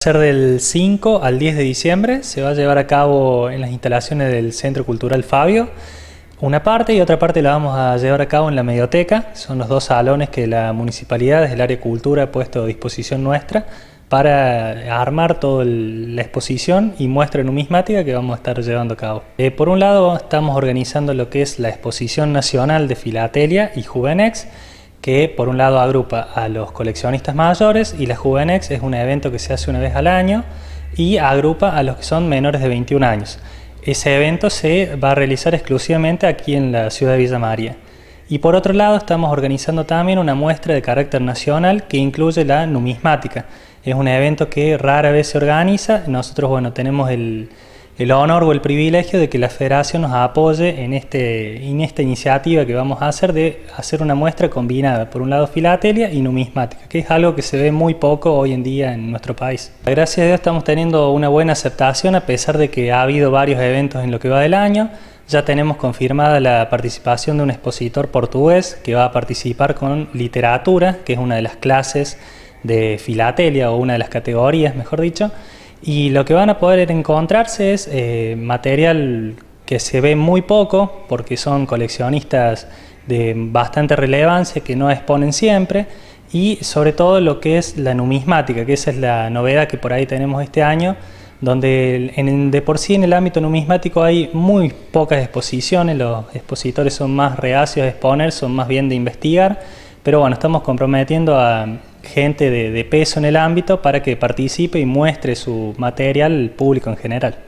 Ser del 5 al 10 de diciembre, se va a llevar a cabo en las instalaciones del Centro Cultural Fabio. Una parte y otra parte la vamos a llevar a cabo en la Medioteca. Son los dos salones que la Municipalidad desde el área de Cultura ha puesto a disposición nuestra para armar toda la exposición y muestra numismática que vamos a estar llevando a cabo. Por un lado estamos organizando lo que es la Exposición Nacional de Filatelia y Juvenex, que por un lado agrupa a los coleccionistas mayores, y la Juvenex es un evento que se hace una vez al año y agrupa a los que son menores de 21 años. Ese evento se va a realizar exclusivamente aquí en la ciudad de Villa María. Y por otro lado estamos organizando también una muestra de carácter nacional que incluye la numismática. Es un evento que rara vez se organiza. Nosotros tenemos el honor o el privilegio de que la Federación nos apoye en esta iniciativa que vamos a hacer de hacer una muestra combinada, por un lado filatelia y numismática, que es algo que se ve muy poco hoy en día en nuestro país. Gracias a Dios estamos teniendo una buena aceptación a pesar de que ha habido varios eventos en lo que va del año. Ya tenemos confirmada la participación de un expositor portugués que va a participar con literatura, que es una de las clases de filatelia o una de las categorías, mejor dicho. Y lo que van a poder encontrarse es material que se ve muy poco porque son coleccionistas de bastante relevancia que no exponen siempre, y sobre todo lo que es la numismática, que esa es la novedad que por ahí tenemos este año, donde de por sí en el ámbito numismático hay muy pocas exposiciones. Los expositores son más reacios a exponer, son más bien de investigar, pero bueno, estamos comprometiendo a gente de peso en el ámbito para que participe y muestre su material al público en general.